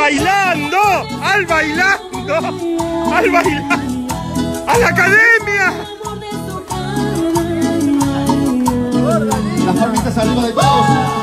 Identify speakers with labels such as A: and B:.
A: bailando, al bailando, al bailando, a la academia.
B: Las palmitas arriba de todos.